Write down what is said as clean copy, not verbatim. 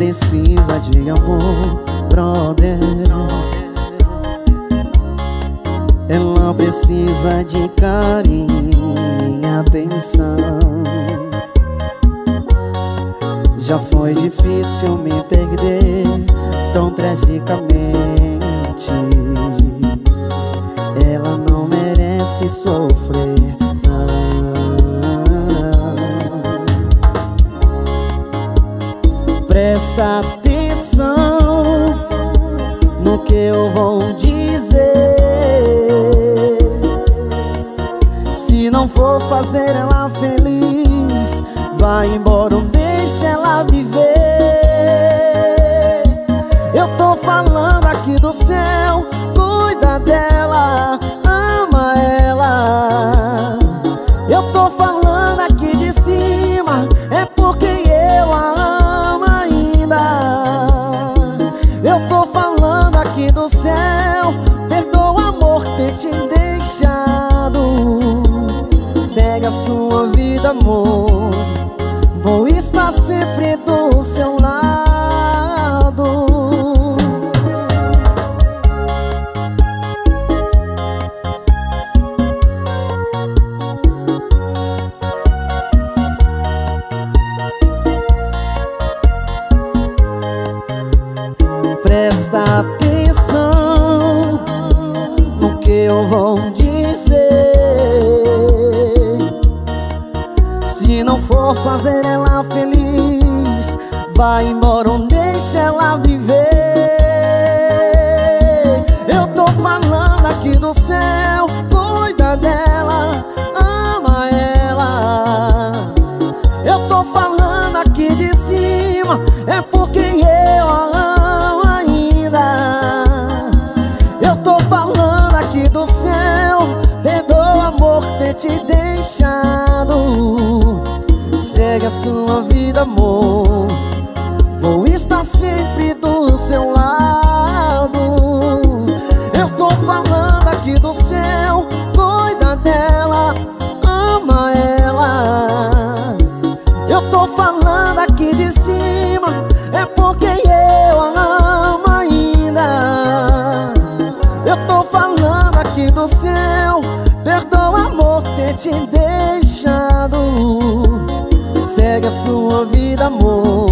precisa de amor, brother. Ela precisa de carinho e atenção. Já foi difícil me perder tão tragicamente. Ela não merece sofrer, não. Presta atenção no que eu vou dizer. Se não for fazer ela feliz, vai embora ou deixa ela viver. Eu tô falando aqui do céu, cuida dela, ama ela. Eu tô falando aqui de cima, é porque eu a amo ainda. Eu tô falando aqui do céu, perdoa amor ter te deixado. Segue a sua vida, amor, vou estar sempre do seu lado. Presta atenção no que eu vou dizer. Se não for fazer ela feliz, vai embora ou deixa ela viver. Eu tô falando aqui do céu, cuida dela, ama ela. Eu tô falando aqui de cima, é porque eu a amo ainda. Eu tô falando aqui do céu, perdoa amor ter te deixado. Segue a sua vida, amor, vou estar sempre do seu lado. Eu tô falando aqui do céu, cuida dela, ama ela. Eu tô falando aqui de cima, é porque eu a amo ainda. Eu tô falando aqui do céu, perdoa amor ter te deixado. Segue a sua vida, amor,